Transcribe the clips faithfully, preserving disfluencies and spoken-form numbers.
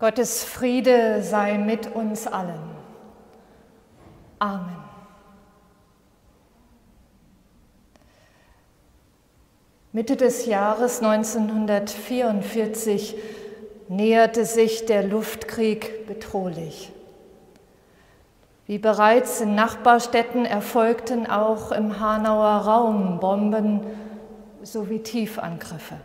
Gottes Friede sei mit uns allen. Amen. Mitte des Jahres neunzehnhundertvierundvierzig näherte sich der Luftkrieg bedrohlich. Wie bereits in Nachbarstädten erfolgten auch im Hanauer Raum Bomben sowie Tiefangriffe.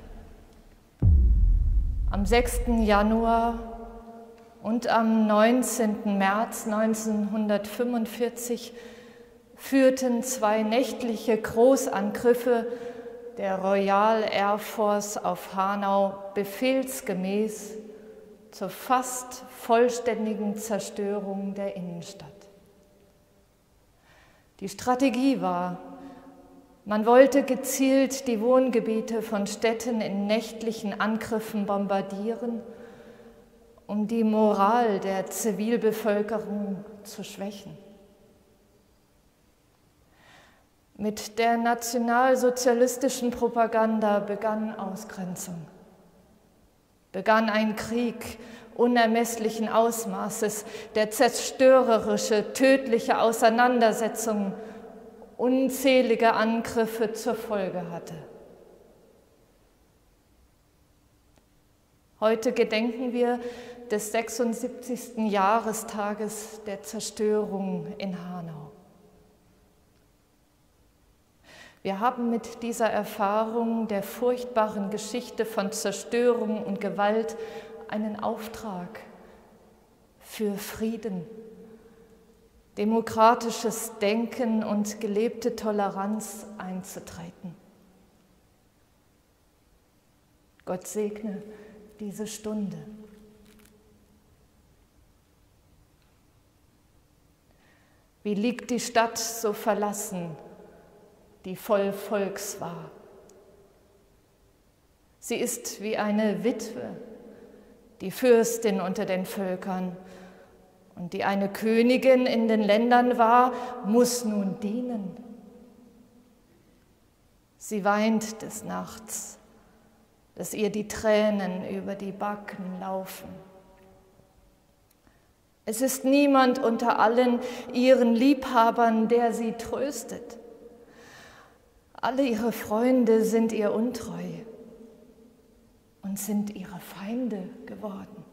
Am sechsten Januar und am neunzehnten März neunzehnhundertfünfundvierzig führten zwei nächtliche Großangriffe der Royal Air Force auf Hanau befehlsgemäß zur fast vollständigen Zerstörung der Innenstadt. Die Strategie war, man wollte gezielt die Wohngebiete von Städten in nächtlichen Angriffen bombardieren, um die Moral der Zivilbevölkerung zu schwächen. Mit der nationalsozialistischen Propaganda begann Ausgrenzung, begann ein Krieg unermesslichen Ausmaßes, der zerstörerische, tödliche Auseinandersetzungen, unzählige Angriffe zur Folge hatte. Heute gedenken wir des sechsundsiebzigsten Jahrestages der Zerstörung in Hanau. Wir haben mit dieser Erfahrung der furchtbaren Geschichte von Zerstörung und Gewalt einen Auftrag für Frieden, demokratisches Denken und gelebte Toleranz einzutreten. Gott segne diese Stunde. Wie liegt die Stadt so verlassen, die voll Volks war? Sie ist wie eine Witwe, die Fürstin unter den Völkern, und die eine Königin in den Ländern war, muss nun dienen. Sie weint des Nachts, dass ihr die Tränen über die Backen laufen. Es ist niemand unter allen ihren Liebhabern, der sie tröstet. Alle ihre Freunde sind ihr untreu und sind ihre Feinde geworden.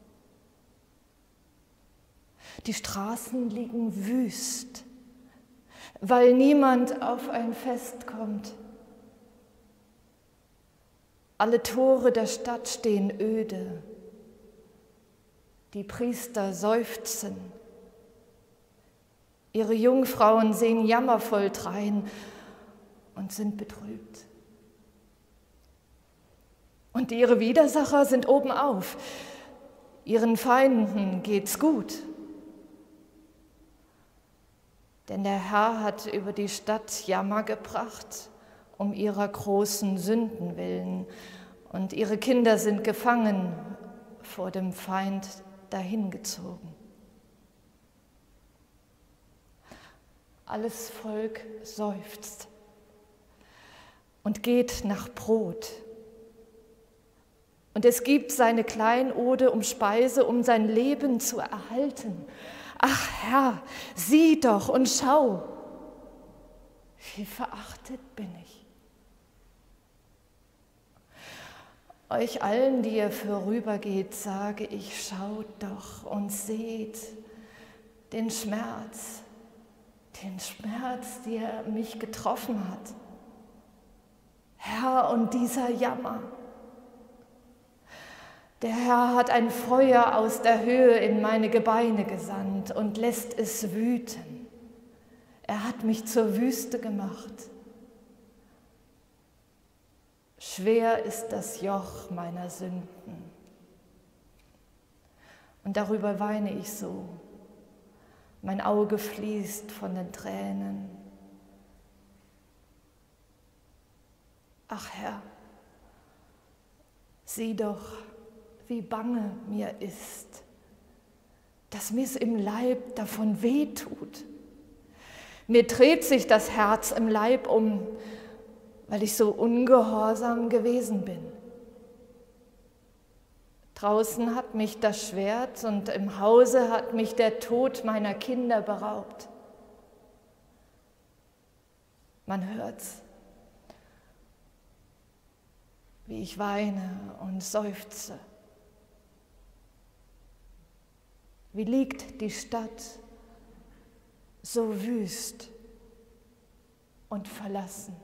Die Straßen liegen wüst, weil niemand auf ein Fest kommt. Alle Tore der Stadt stehen öde. Die Priester seufzen. Ihre Jungfrauen sehen jammervoll drein und sind betrübt. Und ihre Widersacher sind obenauf. Ihren Feinden geht's gut. Denn der Herr hat über die Stadt Jammer gebracht, um ihrer großen Sünden willen, und ihre Kinder sind gefangen, vor dem Feind dahingezogen. Alles Volk seufzt und geht nach Brot. Und es gibt seine Kleinode um Speise, um sein Leben zu erhalten. Ach Herr, sieh doch und schau, wie verachtet bin ich. Euch allen, die ihr vorübergeht, sage ich, schaut doch und seht den Schmerz, den Schmerz, der mich getroffen hat. Herr, und dieser Jammer. Der Herr hat ein Feuer aus der Höhe in meine Gebeine gesandt und lässt es wüten. Er hat mich zur Wüste gemacht. Schwer ist das Joch meiner Sünden. Und darüber weine ich so. Mein Auge fließt von den Tränen. Ach Herr, sieh doch, wie bange mir ist, dass mir's im Leib davon wehtut. Mir dreht sich das Herz im Leib um, weil ich so ungehorsam gewesen bin. Draußen hat mich das Schwert und im Hause hat mich der Tod meiner Kinder beraubt. Man hört's, wie ich weine und seufze. Wie liegt die Stadt so wüst und verlassen?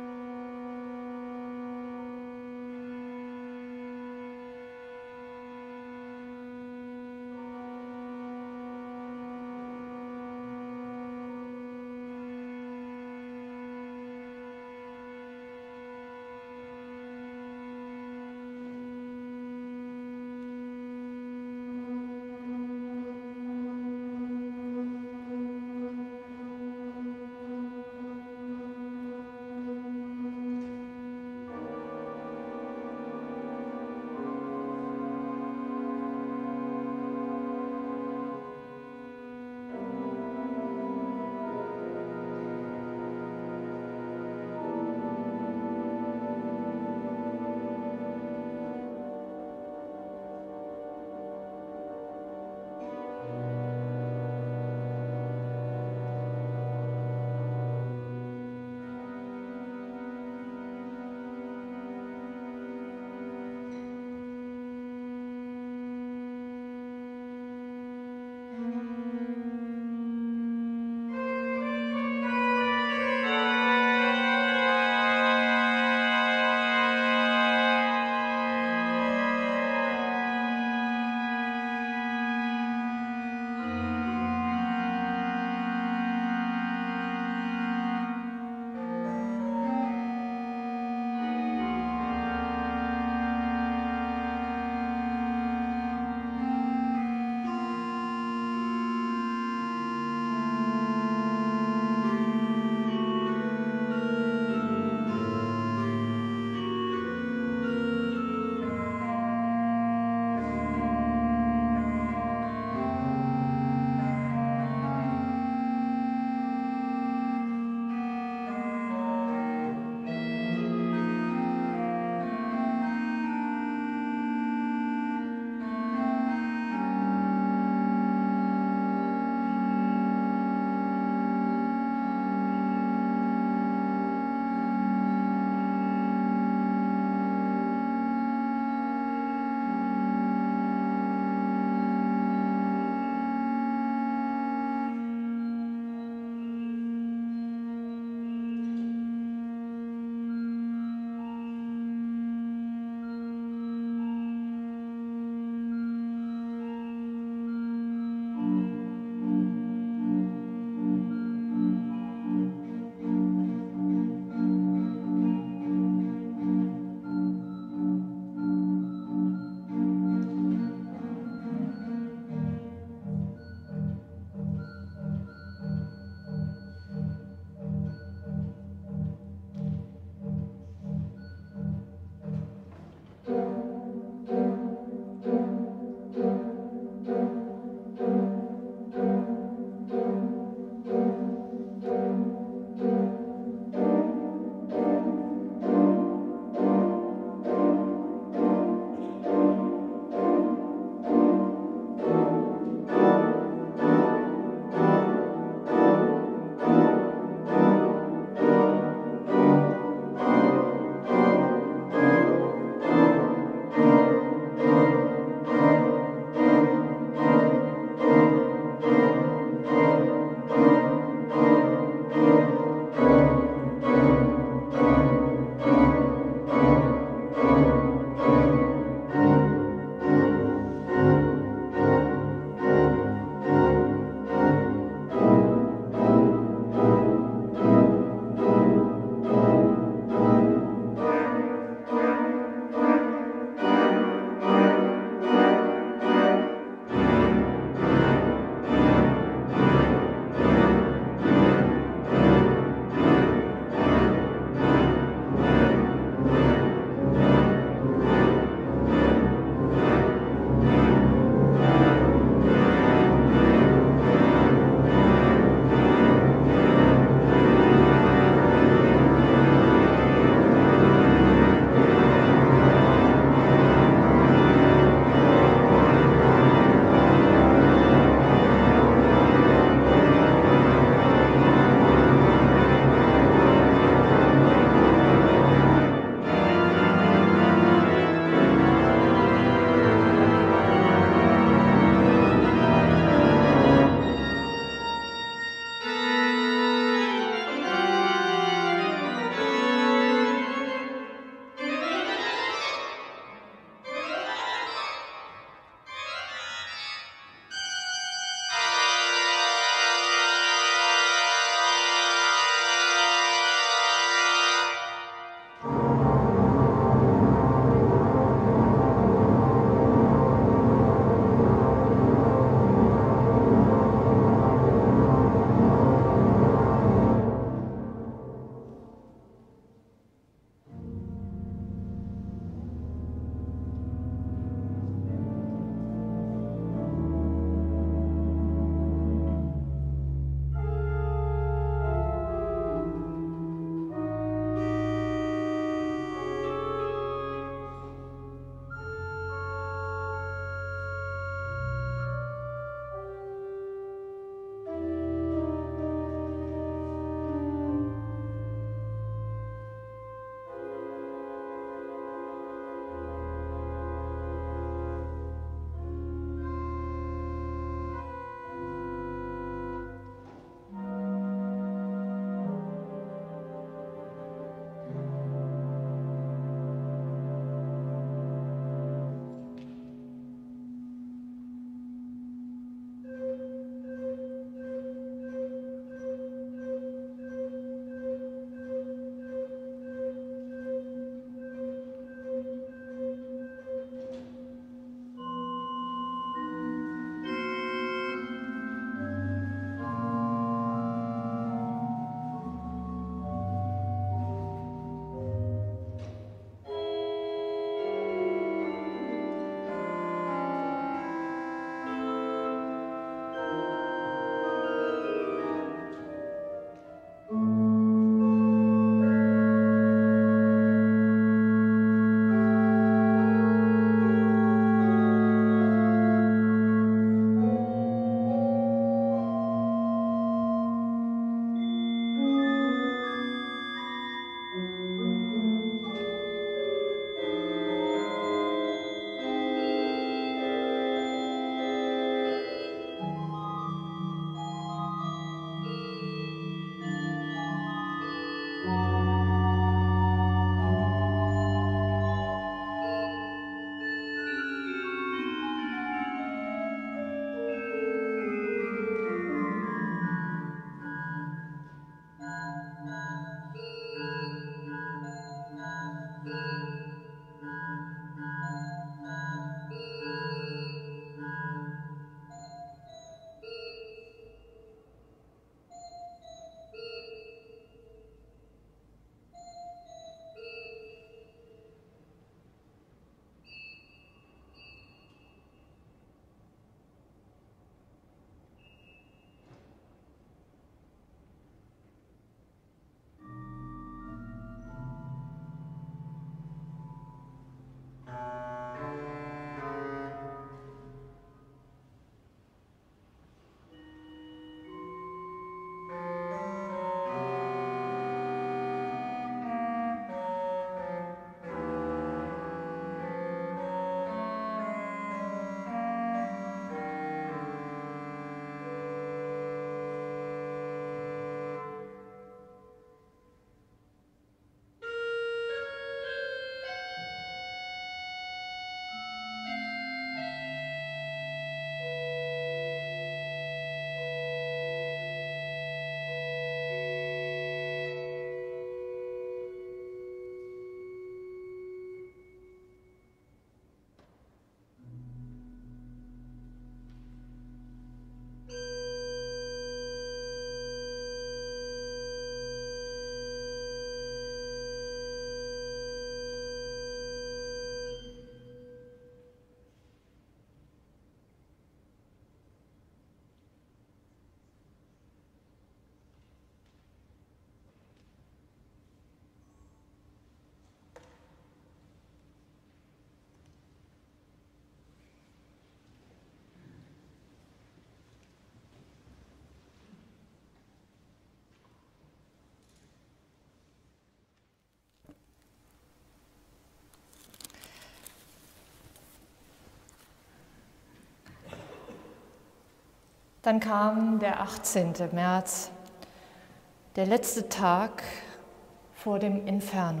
Dann kam der achtzehnte März, der letzte Tag vor dem Inferno.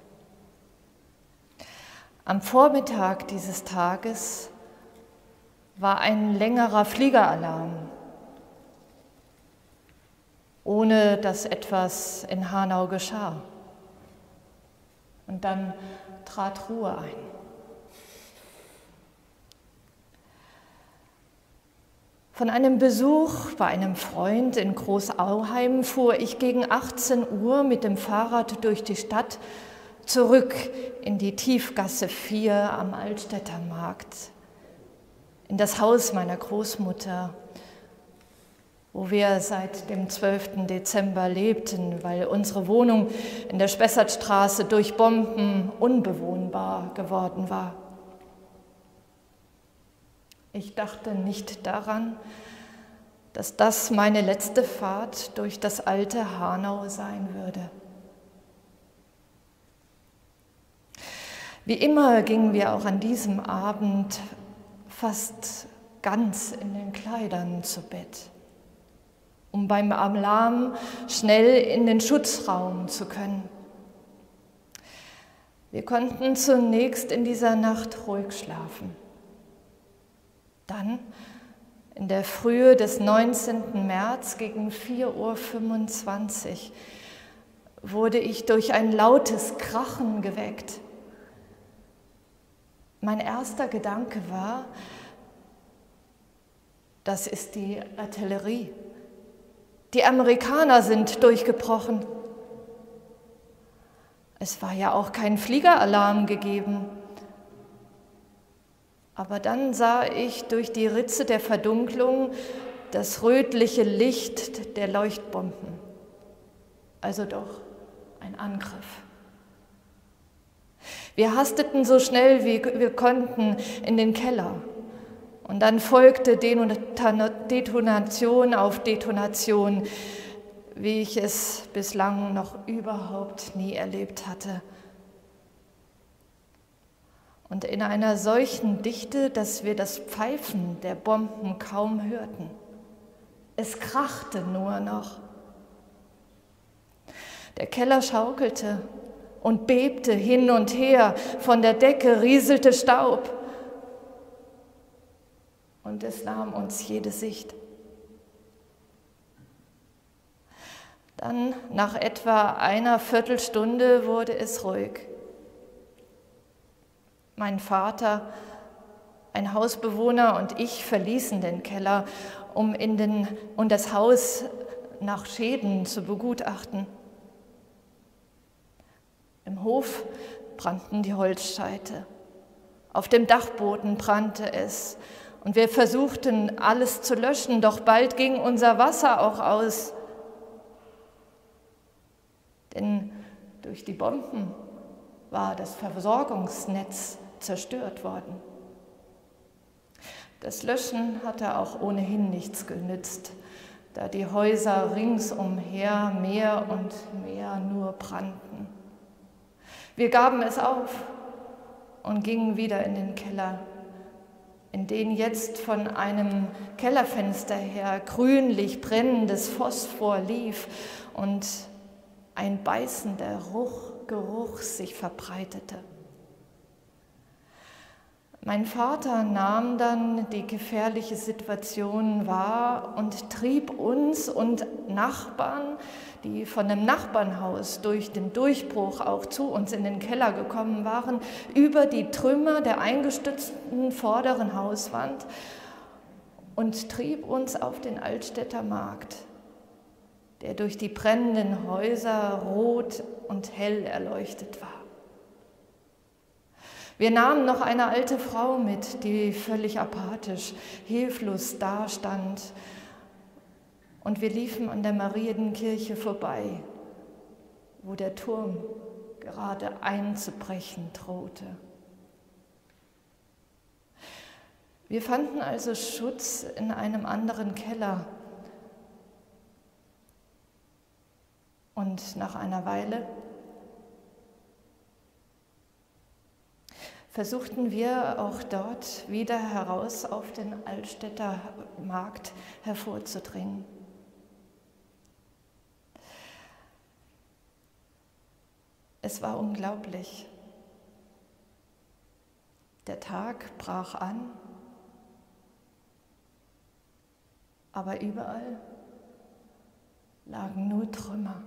Am Vormittag dieses Tages war ein längerer Fliegeralarm, ohne dass etwas in Hanau geschah. Und dann trat Ruhe ein. Von einem Besuch bei einem Freund in Großauheim fuhr ich gegen achtzehn Uhr mit dem Fahrrad durch die Stadt zurück in die Tiefgasse vier am Altstädter Markt, in das Haus meiner Großmutter, wo wir seit dem zwölften Dezember lebten, weil unsere Wohnung in der Spessartstraße durch Bomben unbewohnbar geworden war. Ich dachte nicht daran, dass das meine letzte Fahrt durch das alte Hanau sein würde. Wie immer gingen wir auch an diesem Abend fast ganz in den Kleidern zu Bett, um beim Alarm schnell in den Schutzraum zu können. Wir konnten zunächst in dieser Nacht ruhig schlafen. Dann, in der Frühe des neunzehnten März gegen vier Uhr fünfundzwanzig, wurde ich durch ein lautes Krachen geweckt. Mein erster Gedanke war, das ist die Artillerie. Die Amerikaner sind durchgebrochen. Es war ja auch kein Fliegeralarm gegeben. Aber dann sah ich durch die Ritze der Verdunklung das rötliche Licht der Leuchtbomben. Also doch ein Angriff. Wir hasteten so schnell wie wir konnten in den Keller. Und dann folgte Detonation auf Detonation, wie ich es bislang noch überhaupt nie erlebt hatte. Und in einer solchen Dichte, dass wir das Pfeifen der Bomben kaum hörten. Es krachte nur noch. Der Keller schaukelte und bebte hin und her, von der Decke rieselte Staub. Und es nahm uns jede Sicht. Dann, nach etwa einer Viertelstunde, wurde es ruhig. Mein Vater, ein Hausbewohner und ich verließen den Keller, um, in den, um das Haus nach Schäden zu begutachten. Im Hof brannten die Holzscheite, auf dem Dachboden brannte es und wir versuchten, alles zu löschen, doch bald ging unser Wasser auch aus. Denn durch die Bomben war das Versorgungsnetz zerstört worden. Das Löschen hatte auch ohnehin nichts genützt, da die Häuser ringsumher mehr und mehr nur brannten. Wir gaben es auf und gingen wieder in den Keller, in den jetzt von einem Kellerfenster her grünlich brennendes Phosphor lief und ein beißender Geruch sich verbreitete. Mein Vater nahm dann die gefährliche Situation wahr und trieb uns und Nachbarn, die von dem Nachbarnhaus durch den Durchbruch auch zu uns in den Keller gekommen waren, über die Trümmer der eingestützten vorderen Hauswand und trieb uns auf den Altstädter Markt, der durch die brennenden Häuser rot und hell erleuchtet war. Wir nahmen noch eine alte Frau mit, die völlig apathisch, hilflos dastand. Und wir liefen an der Marienkirche vorbei, wo der Turm gerade einzubrechen drohte. Wir fanden also Schutz in einem anderen Keller. Und nach einer Weile versuchten wir auch dort wieder heraus auf den Altstädter Markt hervorzudringen. Es war unglaublich. Der Tag brach an, aber überall lagen nur Trümmer.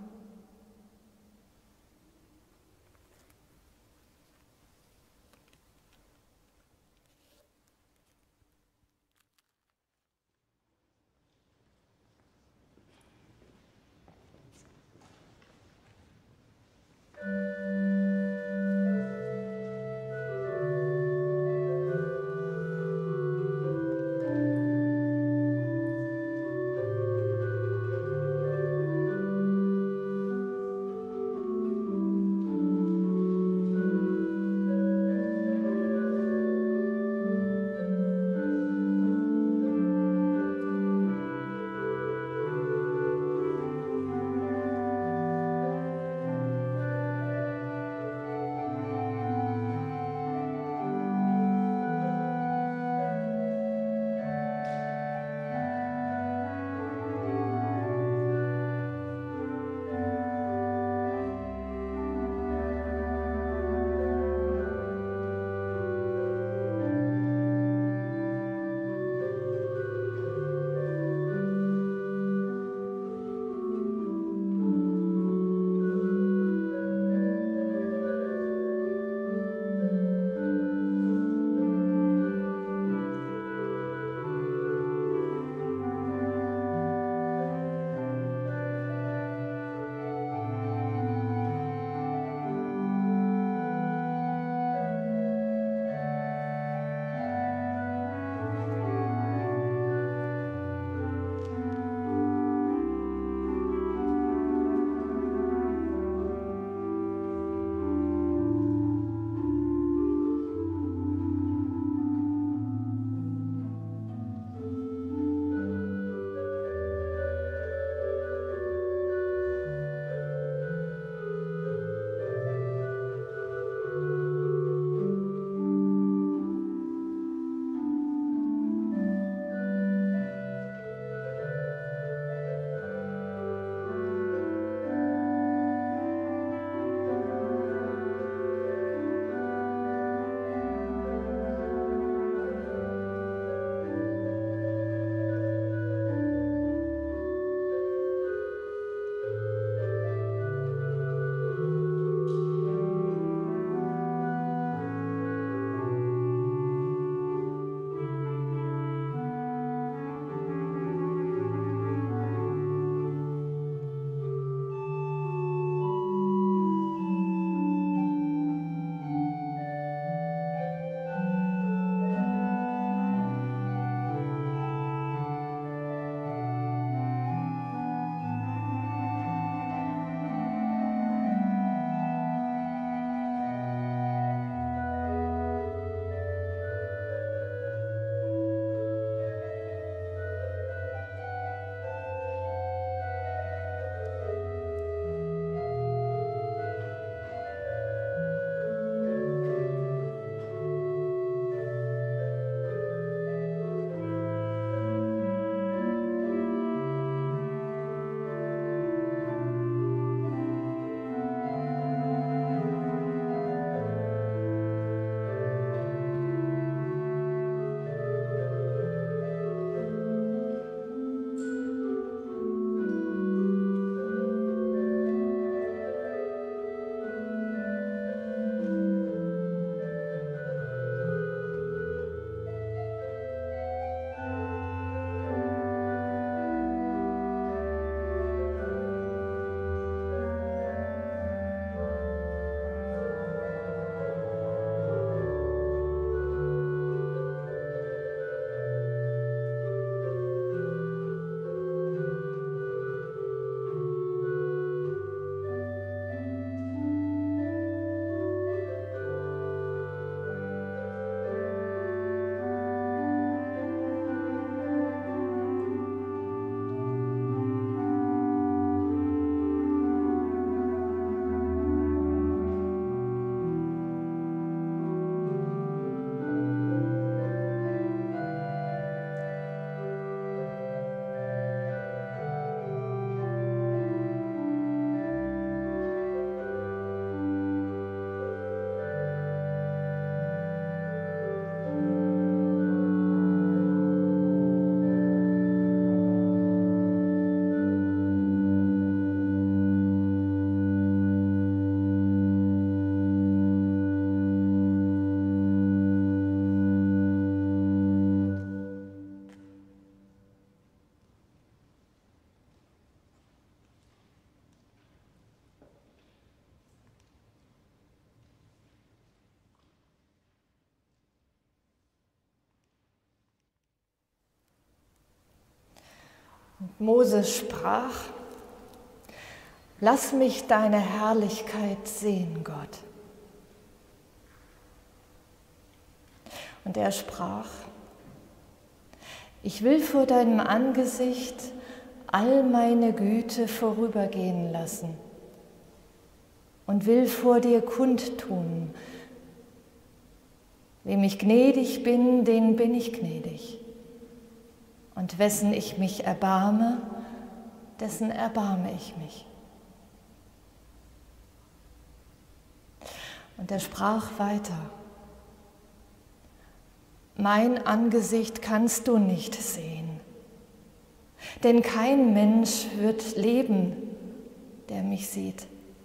Und Mose sprach: Lass mich deine Herrlichkeit sehen, Gott. Und er sprach: Ich will vor deinem Angesicht all meine Güte vorübergehen lassen und will vor dir kundtun. Wem ich gnädig bin, den bin ich gnädig. Und wessen ich mich erbarme, dessen erbarme ich mich. Und er sprach weiter: Mein Angesicht kannst du nicht sehen, denn kein Mensch wird leben, der mich sieht.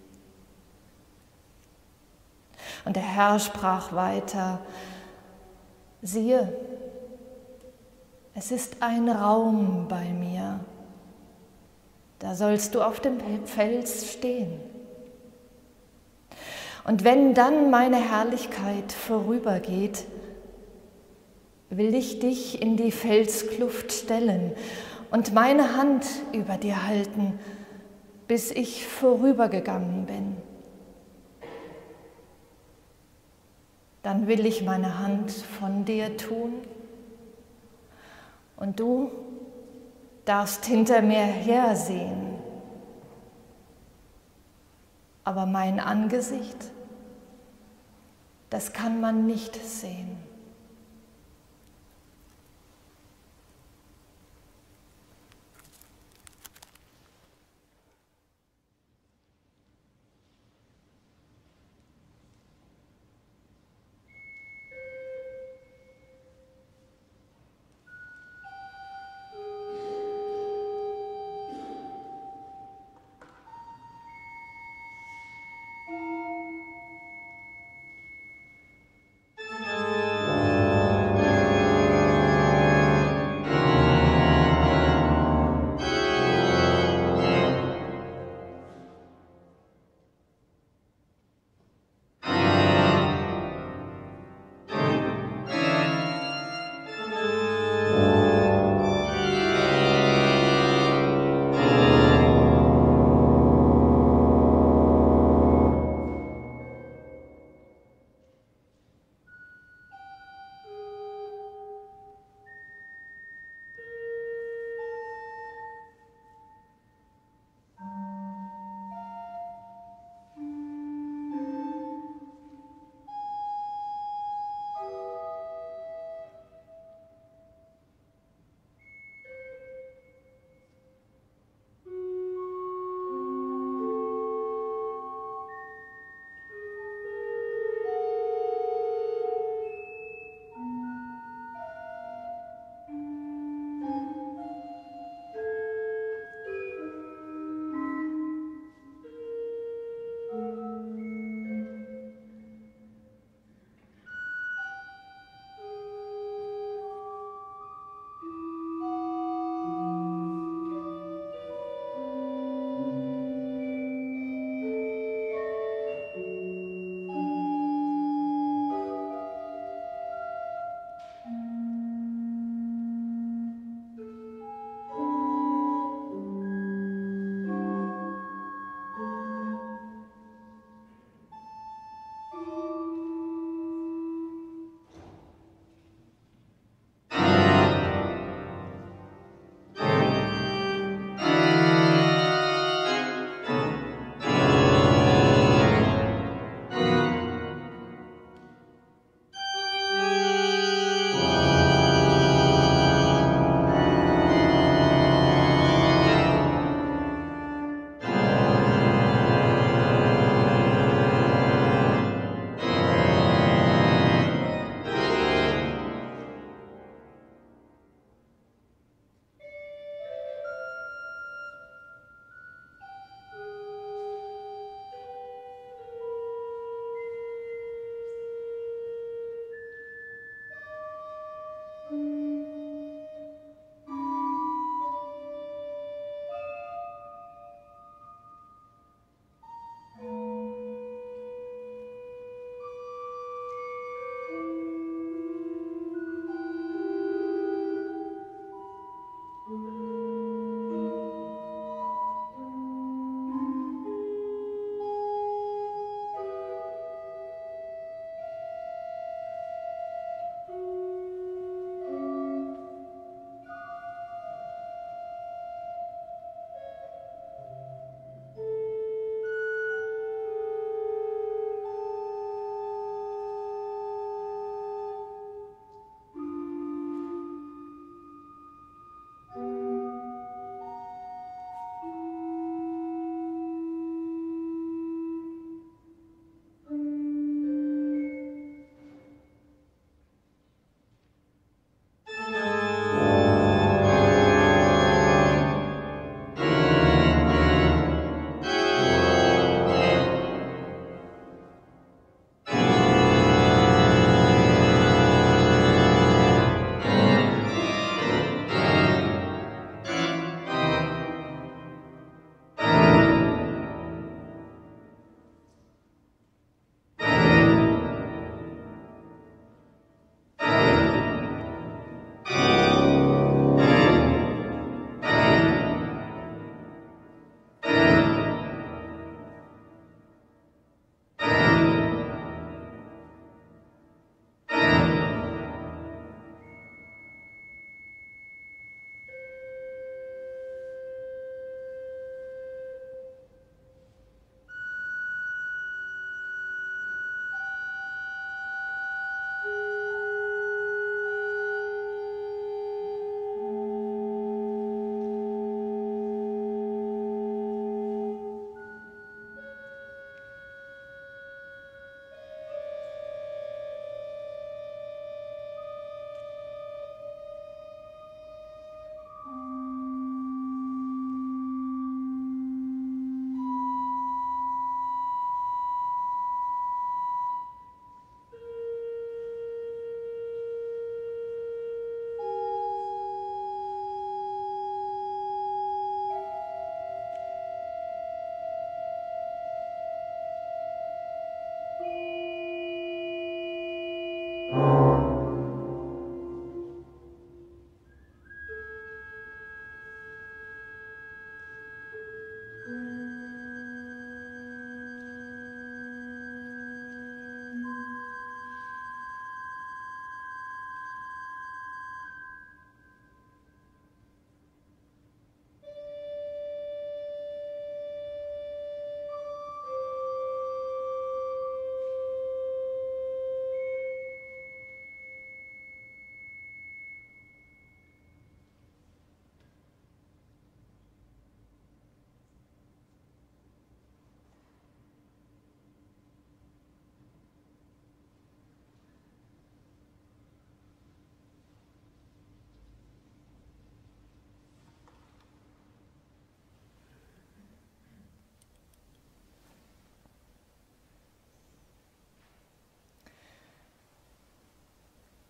Und der Herr sprach weiter: Siehe, es ist ein Raum bei mir, da sollst du auf dem Fels stehen. Und wenn dann meine Herrlichkeit vorübergeht, will ich dich in die Felskluft stellen und meine Hand über dir halten, bis ich vorübergegangen bin. Dann will ich meine Hand von dir tun und du darfst hinter mir hersehen. Aber mein Angesicht, das kann man nicht sehen.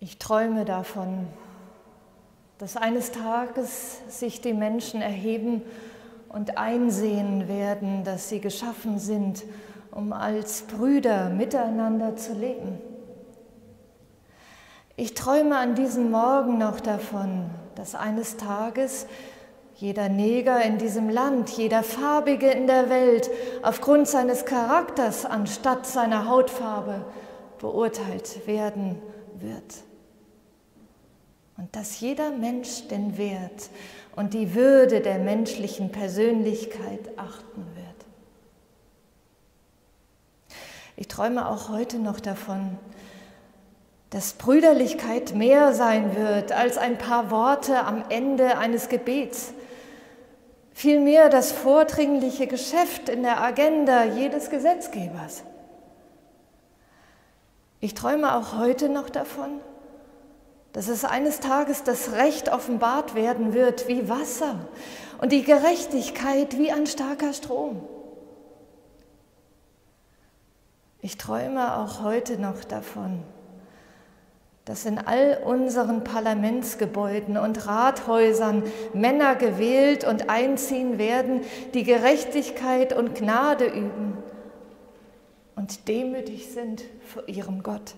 Ich träume davon, dass eines Tages sich die Menschen erheben und einsehen werden, dass sie geschaffen sind, um als Brüder miteinander zu leben. Ich träume an diesem Morgen noch davon, dass eines Tages jeder Neger in diesem Land, jeder Farbige in der Welt aufgrund seines Charakters anstatt seiner Hautfarbe beurteilt werden wird. Und dass jeder Mensch den Wert und die Würde der menschlichen Persönlichkeit achten wird. Ich träume auch heute noch davon, dass Brüderlichkeit mehr sein wird als ein paar Worte am Ende eines Gebets, vielmehr das vordringliche Geschäft in der Agenda jedes Gesetzgebers. Ich träume auch heute noch davon, dass es eines Tages das Recht offenbart werden wird wie Wasser und die Gerechtigkeit wie ein starker Strom. Ich träume auch heute noch davon, dass in all unseren Parlamentsgebäuden und Rathäusern Männer gewählt und einziehen werden, die Gerechtigkeit und Gnade üben und demütig sind vor ihrem Gott.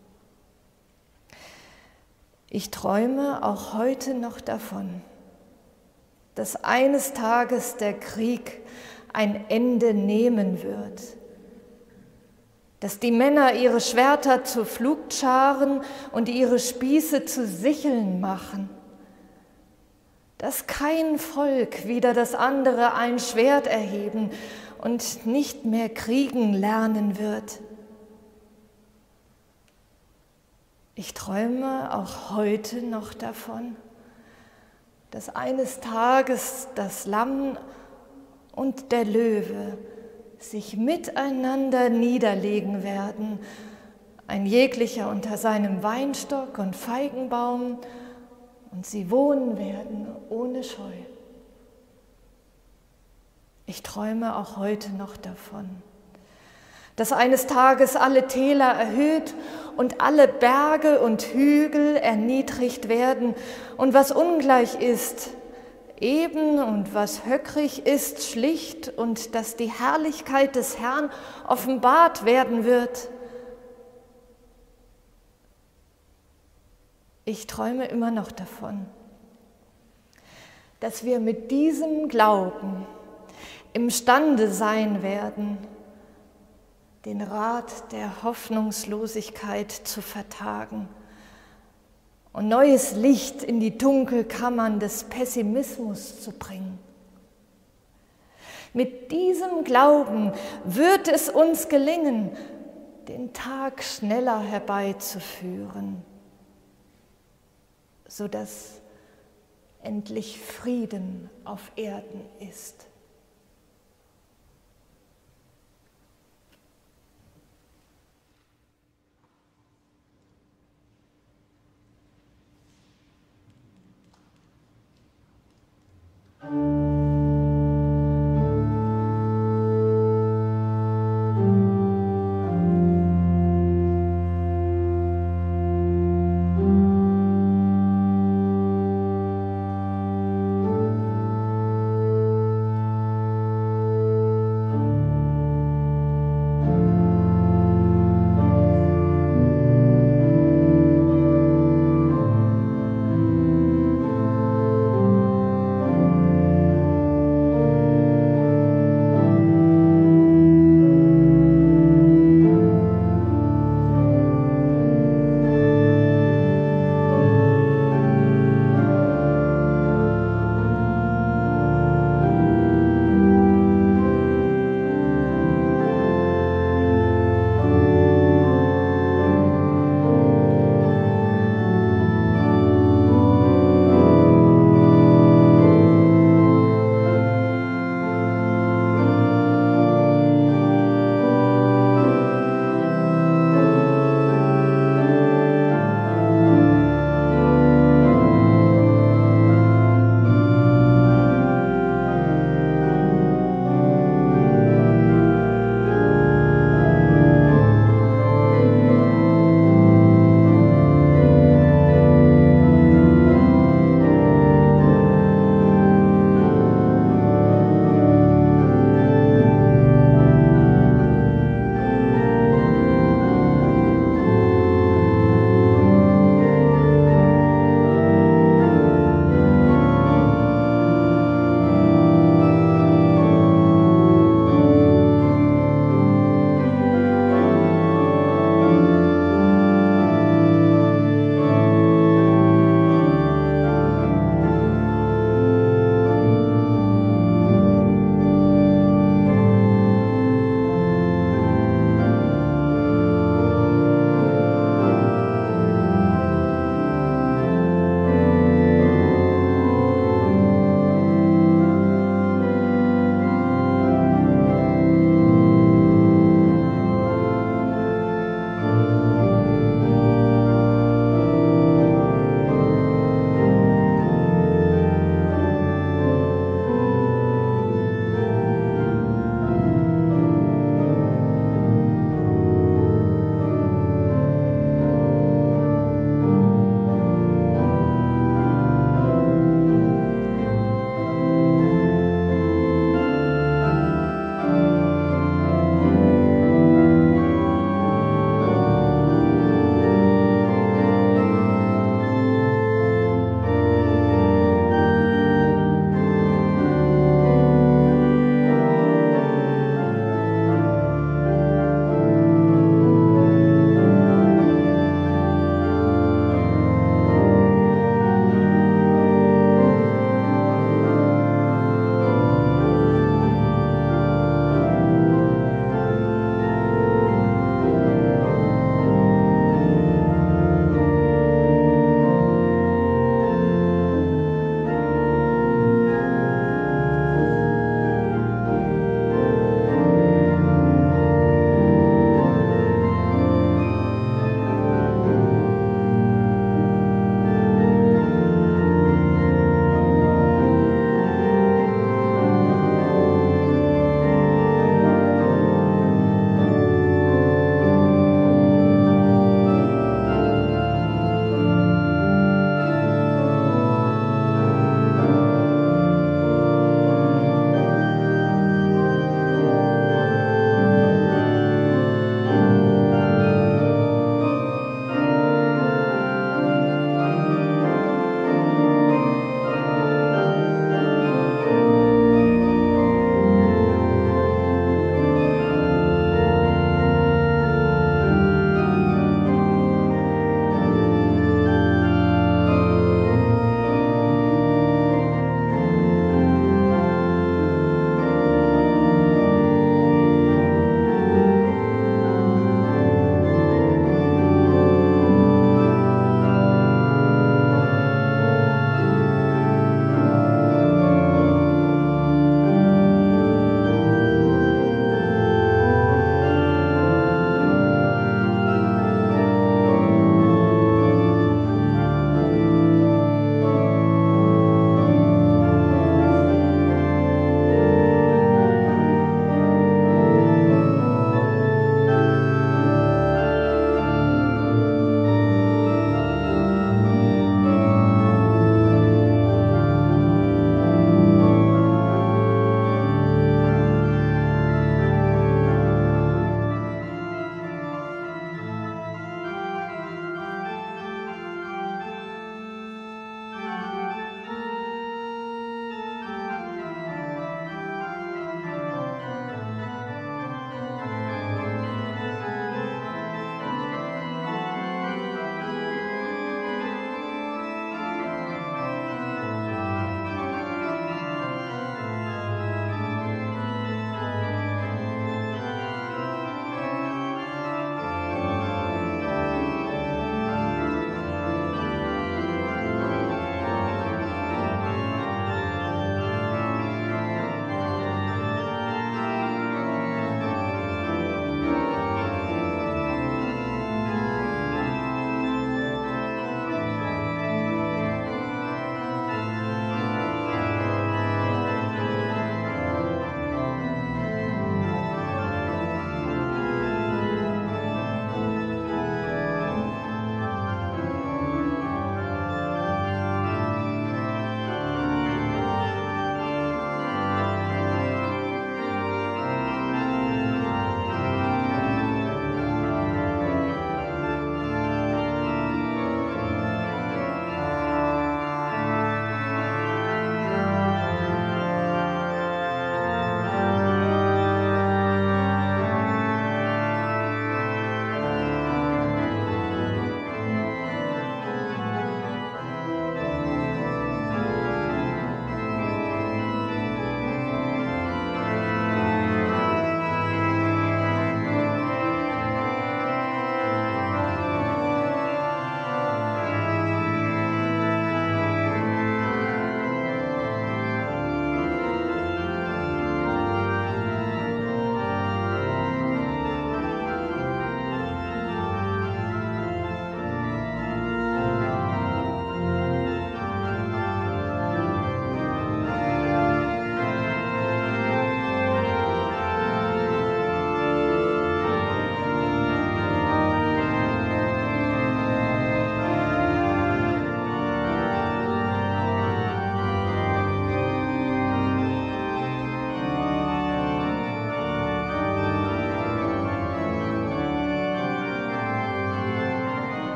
Ich träume auch heute noch davon, dass eines Tages der Krieg ein Ende nehmen wird, dass die Männer ihre Schwerter zu Pflugscharen und ihre Spieße zu Sicheln machen, dass kein Volk wider das andere ein Schwert erheben und nicht mehr kriegen lernen wird. Ich träume auch heute noch davon, dass eines Tages das Lamm und der Löwe sich miteinander niederlegen werden, ein jeglicher unter seinem Weinstock und Feigenbaum, und sie wohnen werden ohne Scheu. Ich träume auch heute noch davon, dass eines Tages alle Täler erhöht und alle Berge und Hügel erniedrigt werden und was ungleich ist, eben und was höckrig ist, schlicht und dass die Herrlichkeit des Herrn offenbart werden wird. Ich träume immer noch davon, dass wir mit diesem Glauben imstande sein werden, den Rat der Hoffnungslosigkeit zu vertagen und neues Licht in die Dunkelkammern des Pessimismus zu bringen. Mit diesem Glauben wird es uns gelingen, den Tag schneller herbeizuführen, sodass endlich Frieden auf Erden ist.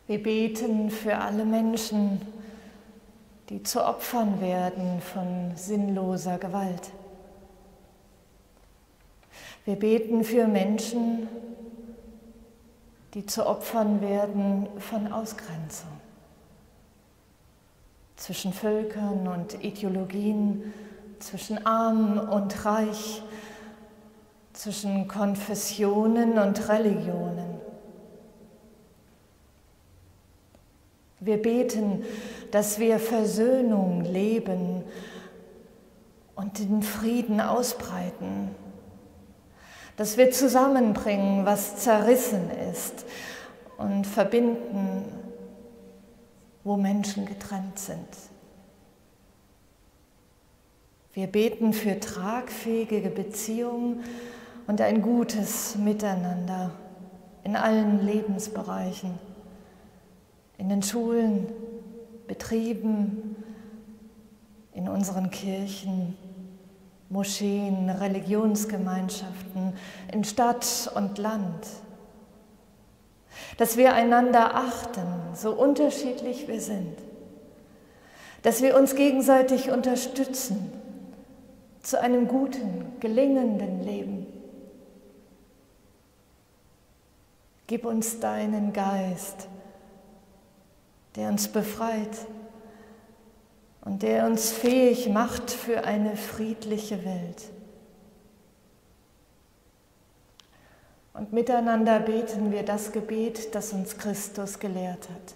Wir beten für alle Menschen, die zu Opfern werden von sinnloser Gewalt. Wir beten für Menschen, die zu Opfern werden von Ausgrenzung zwischen Völkern und Ideologien, zwischen arm und reich, zwischen Konfessionen und Religionen. Wir beten, dass wir Versöhnung leben und den Frieden ausbreiten, dass wir zusammenbringen, was zerrissen ist und verbinden, wo Menschen getrennt sind. Wir beten für tragfähige Beziehungen und ein gutes Miteinander in allen Lebensbereichen, in den Schulen, Betrieben, in unseren Kirchen, Moscheen, Religionsgemeinschaften, in Stadt und Land. Dass wir einander achten, so unterschiedlich wir sind. Dass wir uns gegenseitig unterstützen zu einem guten, gelingenden Leben. Gib uns deinen Geist, der uns befreit und der uns fähig macht für eine friedliche Welt. Und miteinander beten wir das Gebet, das uns Christus gelehrt hat.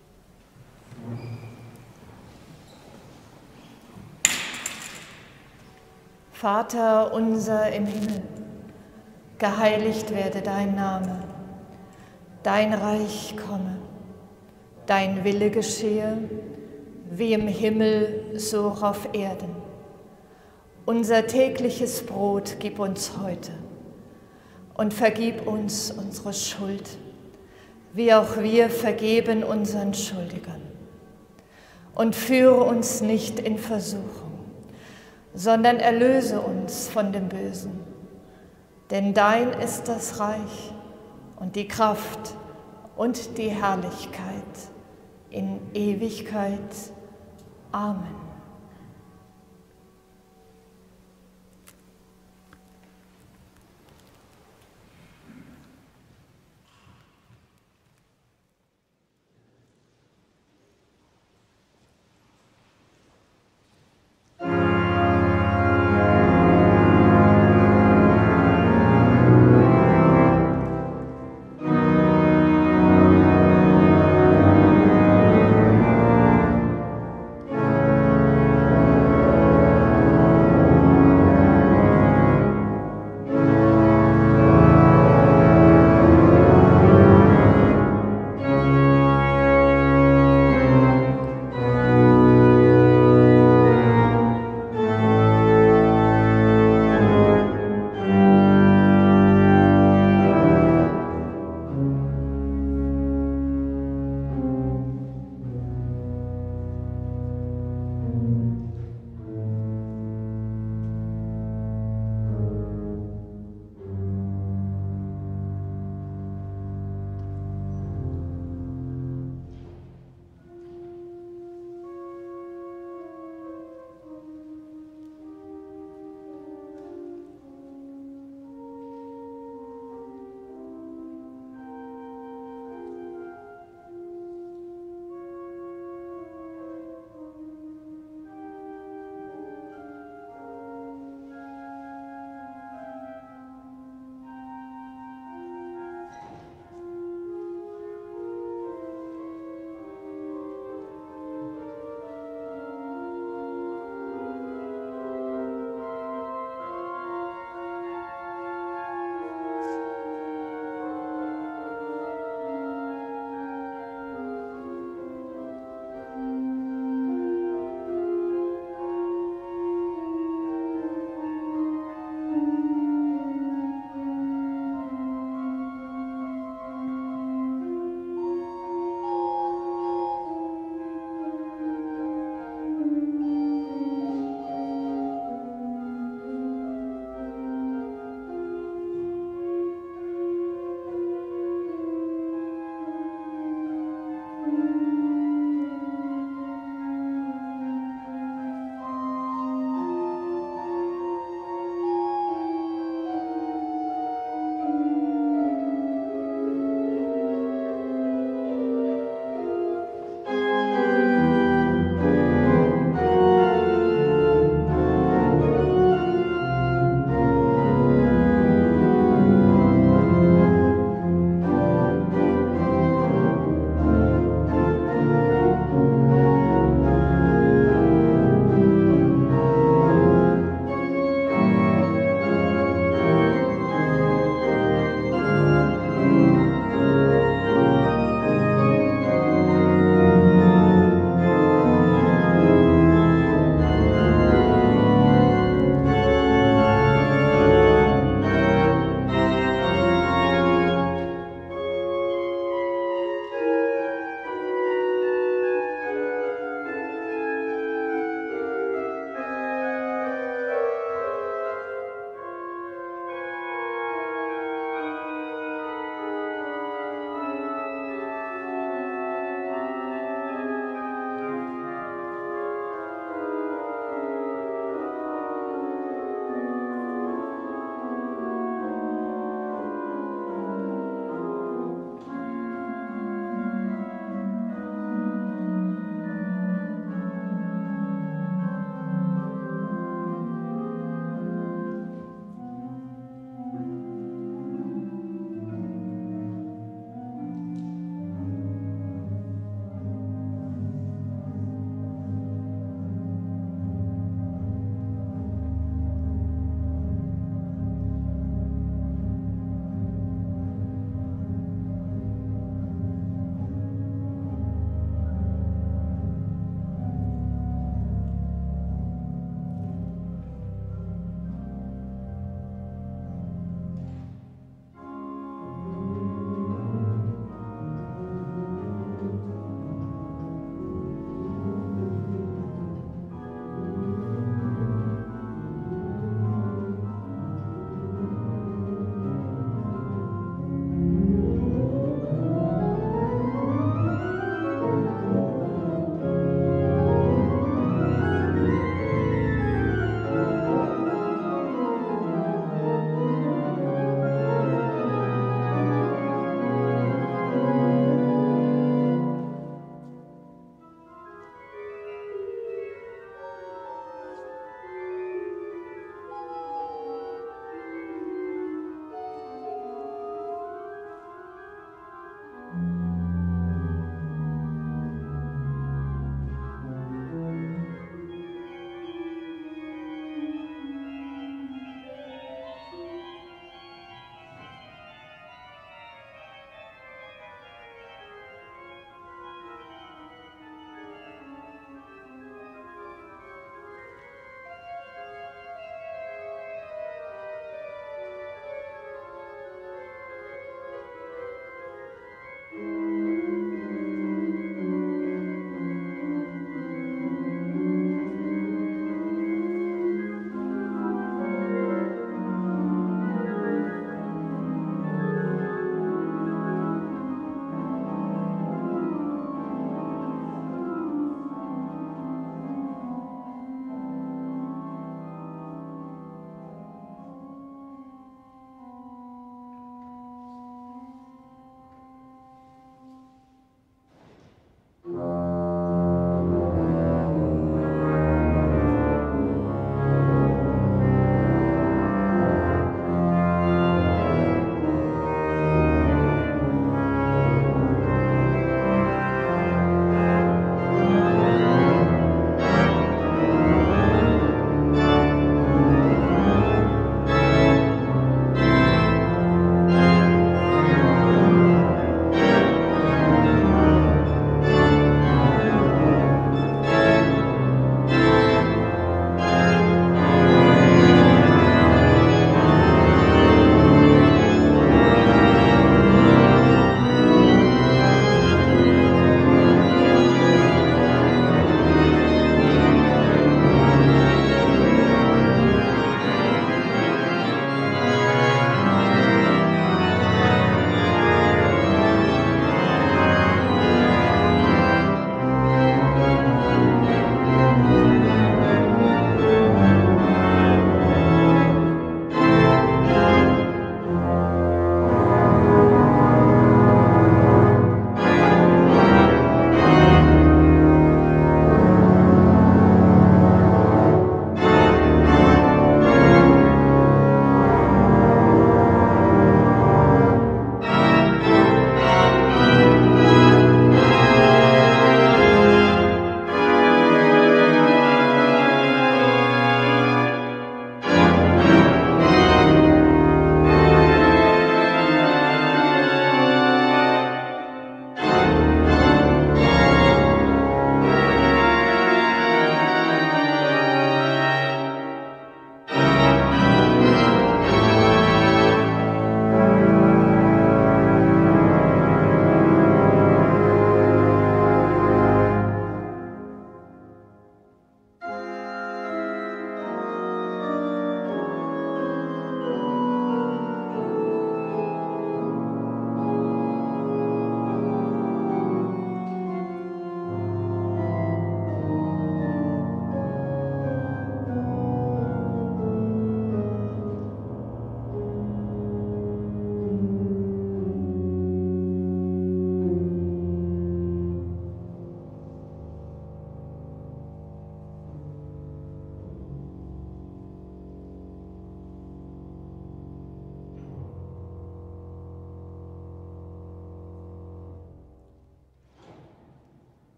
Vater unser im Himmel, geheiligt werde dein Name, dein Reich komme. Dein Wille geschehe, wie im Himmel, so auch auf Erden. Unser tägliches Brot gib uns heute und vergib uns unsere Schuld, wie auch wir vergeben unseren Schuldigern. Und führe uns nicht in Versuchung, sondern erlöse uns von dem Bösen. Denn dein ist das Reich und die Kraft und die Herrlichkeit in Ewigkeit. Amen.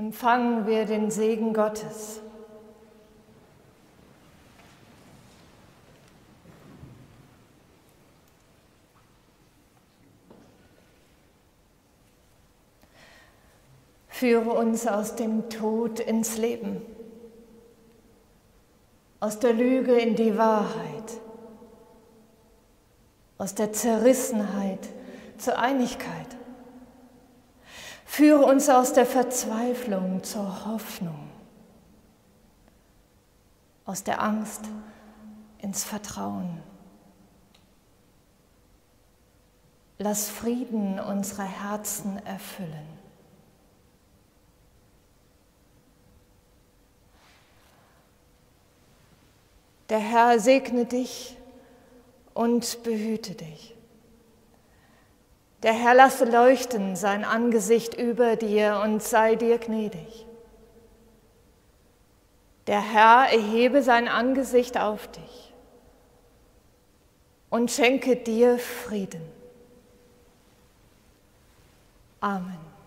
Empfangen wir den Segen Gottes. Führe uns aus dem Tod ins Leben, aus der Lüge in die Wahrheit, aus der Zerrissenheit zur Einigkeit. Führe uns aus der Verzweiflung zur Hoffnung, aus der Angst ins Vertrauen. Lass Frieden unsere Herzen erfüllen. Der Herr segne dich und behüte dich. Der Herr lasse leuchten sein Angesicht über dir und sei dir gnädig. Der Herr erhebe sein Angesicht auf dich und schenke dir Frieden. Amen.